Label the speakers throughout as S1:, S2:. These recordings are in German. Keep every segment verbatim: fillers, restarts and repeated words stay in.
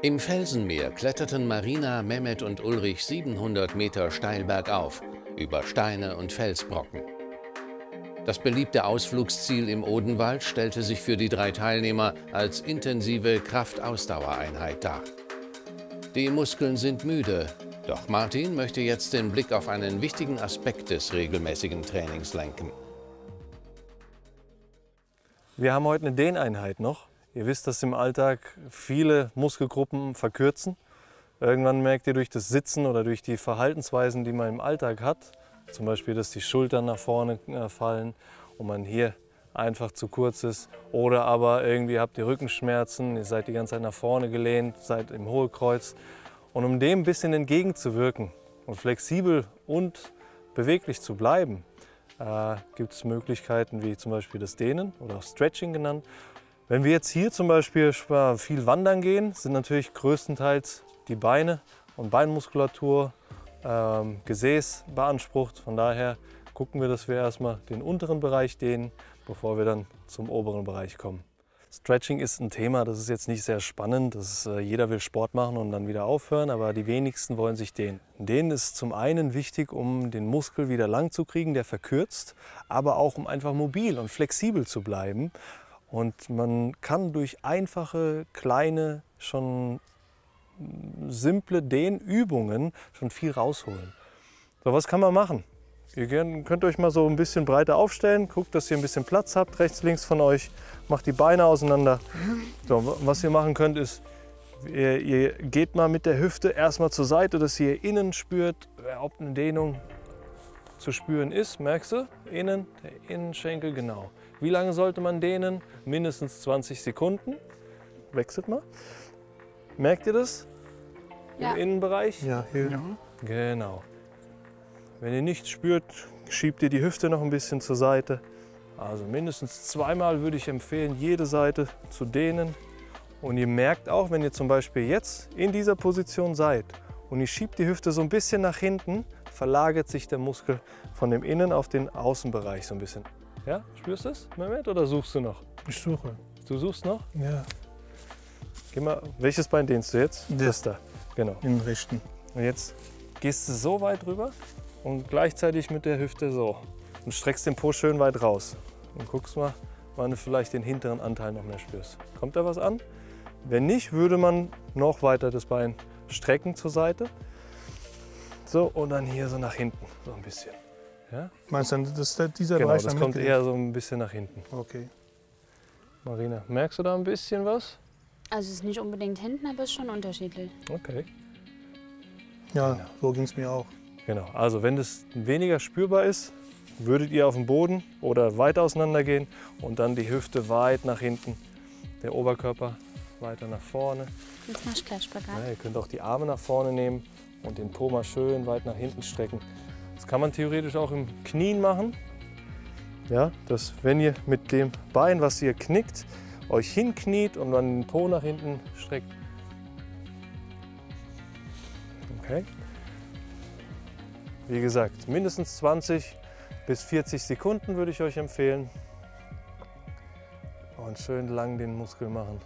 S1: Im Felsenmeer kletterten Marina, Mehmet und Ulrich siebenhundert Meter steil bergauf, über Steine und Felsbrocken. Das beliebte Ausflugsziel im Odenwald stellte sich für die drei Teilnehmer als intensive Kraft-Ausdauereinheit dar. Die Muskeln sind müde, doch Martin möchte jetzt den Blick auf einen wichtigen Aspekt des regelmäßigen Trainings lenken.
S2: Wir haben heute eine Dehneinheit noch. Ihr wisst, dass im Alltag viele Muskelgruppen verkürzen. Irgendwann merkt ihr durch das Sitzen oder durch die Verhaltensweisen, die man im Alltag hat, zum Beispiel, dass die Schultern nach vorne fallen und man hier einfach zu kurz ist. Oder aber irgendwie habt ihr Rückenschmerzen, ihr seid die ganze Zeit nach vorne gelehnt, seid im Hohlkreuz. Und um dem ein bisschen entgegenzuwirken und flexibel und beweglich zu bleiben, äh, gibt es Möglichkeiten wie zum Beispiel das Dehnen oder auch Stretching genannt. Wenn wir jetzt hier zum Beispiel viel wandern gehen, sind natürlich größtenteils die Beine und Beinmuskulatur, ähm, Gesäß beansprucht. Von daher gucken wir, dass wir erstmal den unteren Bereich dehnen, bevor wir dann zum oberen Bereich kommen. Stretching ist ein Thema, das ist jetzt nicht sehr spannend. Das ist, äh, jeder will Sport machen und dann wieder aufhören, aber die wenigsten wollen sich dehnen. Dehnen ist zum einen wichtig, um den Muskel wieder lang zu kriegen, der verkürzt, aber auch um einfach mobil und flexibel zu bleiben. Und man kann durch einfache, kleine, schon simple Dehnübungen schon viel rausholen. So, was kann man machen? Ihr könnt euch mal so ein bisschen breiter aufstellen, guckt, dass ihr ein bisschen Platz habt, rechts, links von euch, macht die Beine auseinander. So, was ihr machen könnt ist, ihr, ihr geht mal mit der Hüfte erstmal zur Seite, dass ihr innen spürt, ob eine Dehnung zu spüren ist, merkst du? Innen, der Innenschenkel, genau. Wie lange sollte man dehnen? Mindestens zwanzig Sekunden. Wechselt mal. Merkt ihr das?
S3: Ja.
S2: Im Innenbereich?
S4: Ja, hier. Ja.
S2: Genau. Wenn ihr nichts spürt, schiebt ihr die Hüfte noch ein bisschen zur Seite. Also mindestens zweimal würde ich empfehlen, jede Seite zu dehnen. Und ihr merkt auch, wenn ihr zum Beispiel jetzt in dieser Position seid und ihr schiebt die Hüfte so ein bisschen nach hinten, verlagert sich der Muskel von dem Innen- auf den Außenbereich so ein bisschen. Ja, spürst du es, Mehmet, oder suchst du noch?
S4: Ich suche.
S2: Du suchst noch?
S4: Ja.
S2: Geh mal, welches Bein dehnst du jetzt?
S4: Das,
S2: das da. Genau.
S4: Im rechten.
S2: Und jetzt gehst du so weit rüber und gleichzeitig mit der Hüfte so. Und streckst den Po schön weit raus. Und guckst mal, wann du vielleicht den hinteren Anteil noch mehr spürst. Kommt da was an? Wenn nicht, würde man noch weiter das Bein strecken zur Seite. So, und dann hier so nach hinten, so ein bisschen. Ja?
S4: Meinst du, dass dieser
S2: Genau,
S4: Bereich
S2: das
S4: dann
S2: kommt
S4: mitgeht?
S2: eher so ein bisschen nach hinten.
S4: Okay.
S2: Marina, merkst du da ein bisschen was?
S3: Also es ist nicht unbedingt hinten, aber es ist schon unterschiedlich.
S2: Okay.
S4: Ja,
S2: Genau.
S4: so ging es mir auch.
S2: Genau, also wenn das weniger spürbar ist, würdet ihr auf den Boden oder weit auseinander gehen und dann die Hüfte weit nach hinten, der Oberkörper weiter nach vorne.
S3: Jetzt mach ich gleich Spagat.
S2: Ja, ihr könnt auch die Arme nach vorne nehmen und den Po mal schön weit nach hinten strecken. Das kann man theoretisch auch im Knien machen. Ja, dass wenn ihr mit dem Bein, was ihr knickt, euch hinkniet und dann den Po nach hinten streckt. Okay. Wie gesagt, mindestens zwanzig bis vierzig Sekunden würde ich euch empfehlen. Und schön lang den Muskel machen.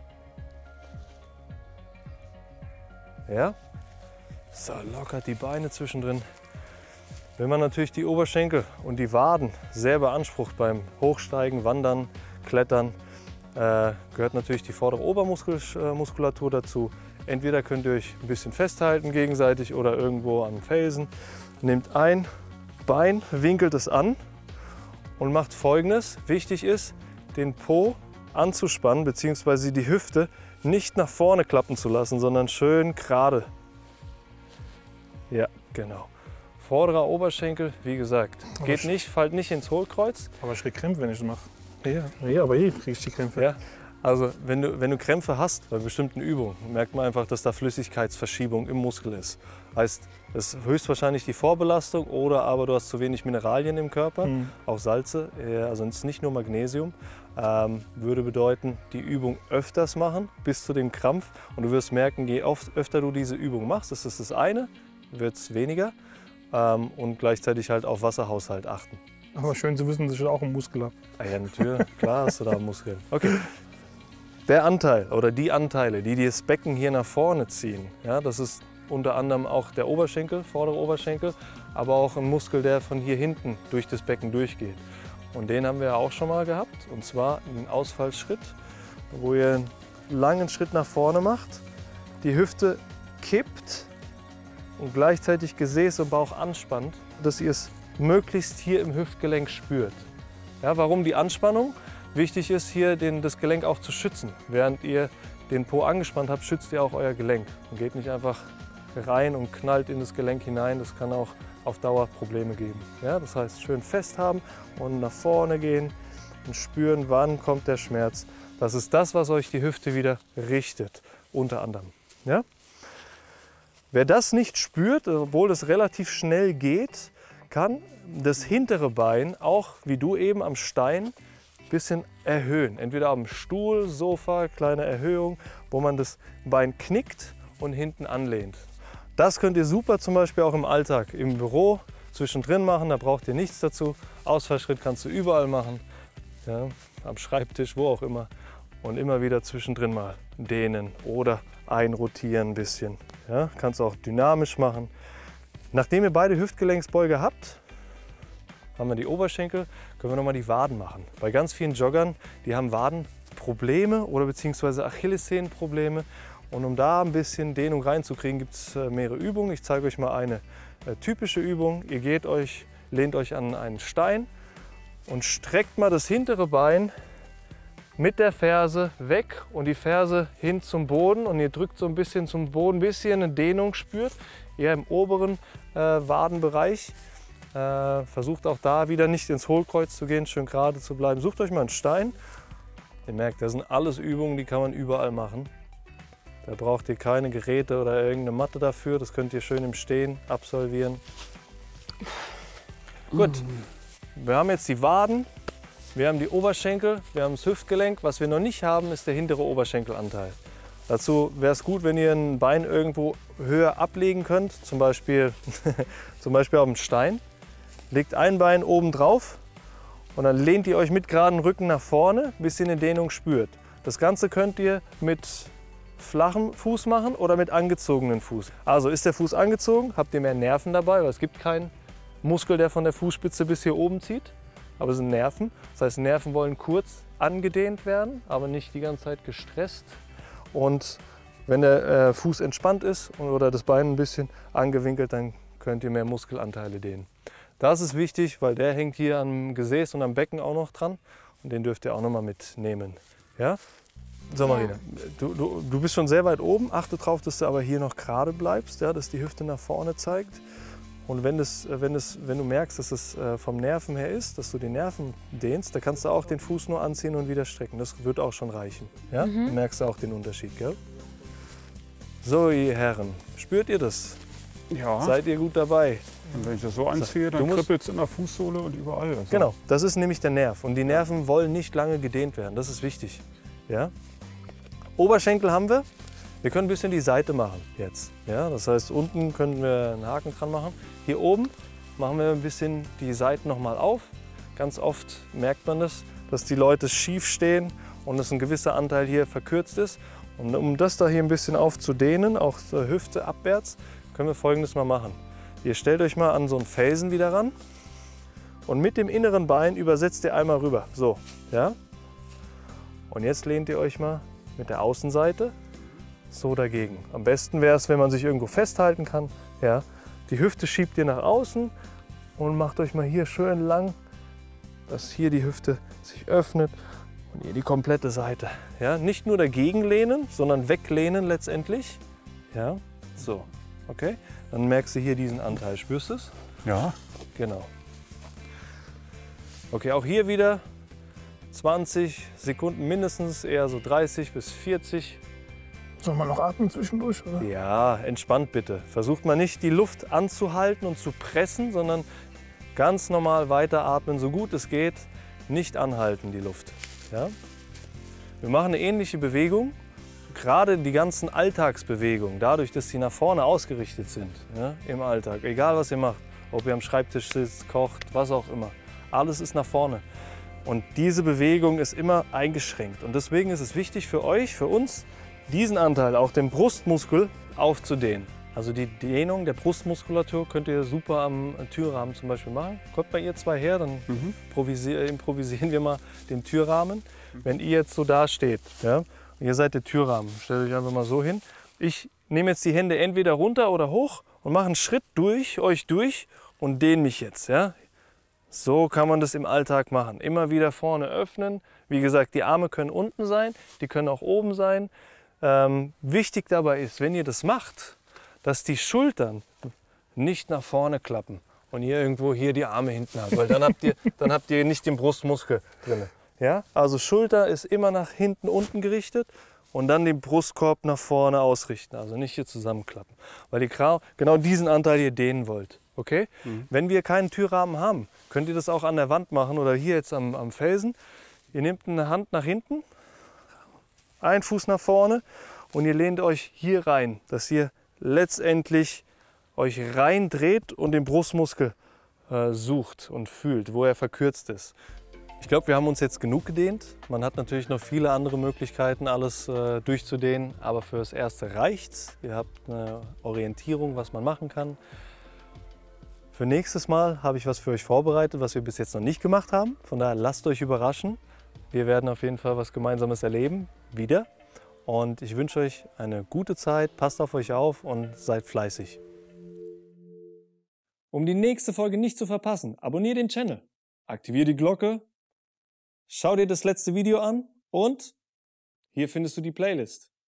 S2: Ja? So, lockert die Beine zwischendrin. Wenn man natürlich die Oberschenkel und die Waden sehr beansprucht beim Hochsteigen, Wandern, Klettern, äh, gehört natürlich die vordere Obermuskulatur dazu. Entweder könnt ihr euch ein bisschen festhalten gegenseitig oder irgendwo am Felsen. Nehmt ein Bein, winkelt es an und macht Folgendes. Wichtig ist, den Po anzuspannen bzw. die Hüfte nicht nach vorne klappen zu lassen, sondern schön gerade. Ja, genau. Vorderer Oberschenkel, wie gesagt, geht nicht, fallt nicht ins Hohlkreuz.
S4: Aber ich kriege Krämpfe, wenn ich das mache. Ja, ja, aber hier kriege ich die Krämpfe.
S2: Ja, also wenn du, wenn du Krämpfe hast bei bestimmten Übungen, merkt man einfach, dass da Flüssigkeitsverschiebung im Muskel ist. Heißt, es ist höchstwahrscheinlich die Vorbelastung oder aber du hast zu wenig Mineralien im Körper,
S4: Mhm.
S2: auch Salze, also es ist nicht nur Magnesium. Ähm, würde bedeuten, die Übung öfters machen bis zu dem Krampf und du wirst merken, je oft, öfter du diese Übung machst, das ist das eine, wird es weniger ähm, und gleichzeitig halt auf Wasserhaushalt achten.
S4: Aber schön zu wissen, dass ich auch einen Muskel habe.
S2: Ah ja, natürlich, klar hast du da Muskeln. Okay. Der Anteil oder die Anteile, die das Becken hier nach vorne ziehen, ja, das ist unter anderem auch der Oberschenkel, vordere Oberschenkel, aber auch ein Muskel, der von hier hinten durch das Becken durchgeht. Und den haben wir ja auch schon mal gehabt, und zwar einen Ausfallschritt, wo ihr einen langen Schritt nach vorne macht, die Hüfte kippt und gleichzeitig Gesäß und Bauch anspannt, dass ihr es möglichst hier im Hüftgelenk spürt. Ja, warum die Anspannung? Wichtig ist hier, den, das Gelenk auch zu schützen. Während ihr den Po angespannt habt, schützt ihr auch euer Gelenk. Und geht nicht einfach rein und knallt in das Gelenk hinein. Das kann auch auf Dauer Probleme geben. Ja, das heißt, schön festhaben und nach vorne gehen und spüren, wann kommt der Schmerz. Das ist das, was euch die Hüfte wieder richtet, unter anderem. Ja? Wer das nicht spürt, obwohl es relativ schnell geht, kann das hintere Bein auch, wie du eben am Stein, ein bisschen erhöhen. Entweder am Stuhl, Sofa, kleine Erhöhung, wo man das Bein knickt und hinten anlehnt. Das könnt ihr super zum Beispiel auch im Alltag, im Büro zwischendrin machen, da braucht ihr nichts dazu. Ausfallschritt kannst du überall machen, ja, am Schreibtisch, wo auch immer. Und immer wieder zwischendrin mal dehnen oder einrotieren ein bisschen. Ja, kannst du auch dynamisch machen. Nachdem ihr beide Hüftgelenksbeuge habt, haben wir die Oberschenkel, können wir nochmal die Waden machen. Bei ganz vielen Joggern, die haben Wadenprobleme oder beziehungsweise Achillessehnenprobleme. Und um da ein bisschen Dehnung reinzukriegen, gibt es mehrere Übungen. Ich zeige euch mal eine äh, typische Übung. Ihr geht euch, lehnt euch an einen Stein und streckt mal das hintere Bein mit der Ferse weg und die Ferse hin zum Boden. Und ihr drückt so ein bisschen zum Boden, ein bisschen eine Dehnung spürt, eher im oberen äh, Wadenbereich. Äh, versucht auch da wieder nicht ins Hohlkreuz zu gehen, schön gerade zu bleiben. Sucht euch mal einen Stein. Ihr merkt, das sind alles Übungen, die kann man überall machen. Da braucht ihr keine Geräte oder irgendeine Matte dafür. Das könnt ihr schön im Stehen absolvieren. Mm. Gut, wir haben jetzt die Waden, wir haben die Oberschenkel, wir haben das Hüftgelenk. Was wir noch nicht haben, ist der hintere Oberschenkelanteil. Dazu wäre es gut, wenn ihr ein Bein irgendwo höher ablegen könnt, zum Beispiel, zum Beispiel auf dem Stein. Legt ein Bein oben drauf und dann lehnt ihr euch mit geradem Rücken nach vorne, bis ihr eine Dehnung spürt. Das Ganze könnt ihr mit flachem Fuß machen oder mit angezogenen Fuß. Also ist der Fuß angezogen, habt ihr mehr Nerven dabei, weil es gibt keinen Muskel, der von der Fußspitze bis hier oben zieht, aber es sind Nerven. Das heißt, Nerven wollen kurz angedehnt werden, aber nicht die ganze Zeit gestresst. Und wenn der äh, Fuß entspannt ist oder das Bein ein bisschen angewinkelt, dann könnt ihr mehr Muskelanteile dehnen. Das ist wichtig, weil der hängt hier am Gesäß und am Becken auch noch dran und den dürft ihr auch noch mal mitnehmen. Ja? So Marina, du, du, du bist schon sehr weit oben, achte darauf, dass du aber hier noch gerade bleibst, ja, dass die Hüfte nach vorne zeigt. Und wenn, das, wenn, das, wenn du merkst, dass es vom Nerven her ist, dass du die Nerven dehnst, da kannst du auch den Fuß nur anziehen und wieder strecken. Das wird auch schon reichen. Ja? Mhm. Du merkst auch den Unterschied, gell? So, ihr Herren, spürt ihr das?
S4: Ja.
S2: Seid ihr gut dabei?
S4: Und wenn ich das so anziehe, dann kribbelt es in der Fußsohle und überall. Also.
S2: Genau, das ist nämlich der Nerv. Und die Nerven wollen nicht lange gedehnt werden. Das ist wichtig. Ja? Oberschenkel haben wir. Wir können ein bisschen die Seite machen jetzt. Ja? Das heißt, unten können wir einen Haken dran machen. Hier oben machen wir ein bisschen die Seiten noch mal auf. Ganz oft merkt man das, dass die Leute schief stehen und dass ein gewisser Anteil hier verkürzt ist. Und um das da hier ein bisschen aufzudehnen, auch zur Hüfte abwärts, können wir Folgendes mal machen. Ihr stellt euch mal an so einen Felsen wieder ran und mit dem inneren Bein übersetzt ihr einmal rüber. So, ja? Und jetzt lehnt ihr euch mal mit der Außenseite so dagegen. Am besten wäre es, wenn man sich irgendwo festhalten kann. Ja? Die Hüfte schiebt ihr nach außen und macht euch mal hier schön lang, dass hier die Hüfte sich öffnet und ihr die komplette Seite. Ja? Nicht nur dagegen lehnen, sondern weglehnen letztendlich. Ja? So, okay? Dann merkst du hier diesen Anteil. Spürst du es?
S4: Ja.
S2: Genau. Okay, auch hier wieder zwanzig Sekunden mindestens, eher so dreißig bis vierzig.
S4: Soll man noch atmen zwischendurch, oder?
S2: Ja, entspannt bitte. Versucht mal nicht die Luft anzuhalten und zu pressen, sondern ganz normal weiteratmen, so gut es geht. Nicht anhalten die Luft. Ja? Wir machen eine ähnliche Bewegung, gerade die ganzen Alltagsbewegungen, dadurch, dass sie nach vorne ausgerichtet sind, ja, im Alltag. Egal was ihr macht, ob ihr am Schreibtisch sitzt, kocht, was auch immer. Alles ist nach vorne. Und diese Bewegung ist immer eingeschränkt. Und deswegen ist es wichtig für euch, für uns, diesen Anteil, auch den Brustmuskel, aufzudehnen. Also die Dehnung der Brustmuskulatur könnt ihr super am Türrahmen zum Beispiel machen. Kommt bei ihr zwei her, dann mhm. improvisieren wir mal den Türrahmen. Wenn ihr jetzt so da steht, ja, und ihr seid der Türrahmen, stellt euch einfach mal so hin. Ich nehme jetzt die Hände entweder runter oder hoch und mache einen Schritt durch euch durch und dehne mich jetzt. Ja. So kann man das im Alltag machen. Immer wieder vorne öffnen. Wie gesagt, die Arme können unten sein, die können auch oben sein. Ähm, wichtig dabei ist, wenn ihr das macht, dass die Schultern nicht nach vorne klappen und ihr irgendwo hier die Arme hinten habt, weil dann habt ihr, dann habt ihr nicht den Brustmuskel drin. Ja? Also Schulter ist immer nach hinten unten gerichtet und dann den Brustkorb nach vorne ausrichten, also nicht hier zusammenklappen, weil ihr genau diesen Anteil hier dehnen wollt. Okay? Mhm. Wenn wir keinen Türrahmen haben, könnt ihr das auch an der Wand machen oder hier jetzt am, am Felsen. Ihr nehmt eine Hand nach hinten, einen Fuß nach vorne und ihr lehnt euch hier rein, dass ihr letztendlich euch rein dreht und den Brustmuskel äh, sucht und fühlt, wo er verkürzt ist. Ich glaube, wir haben uns jetzt genug gedehnt. Man hat natürlich noch viele andere Möglichkeiten, alles äh, durchzudehnen, aber für das Erste reicht's. Ihr habt eine Orientierung, was man machen kann. Für nächstes Mal habe ich was für euch vorbereitet, was wir bis jetzt noch nicht gemacht haben. Von daher lasst euch überraschen. Wir werden auf jeden Fall was Gemeinsames erleben, wieder. Und ich wünsche euch eine gute Zeit, passt auf euch auf und seid fleißig. Um die nächste Folge nicht zu verpassen, abonniere den Channel, aktiviere die Glocke, schau dir das letzte Video an und hier findest du die Playlist.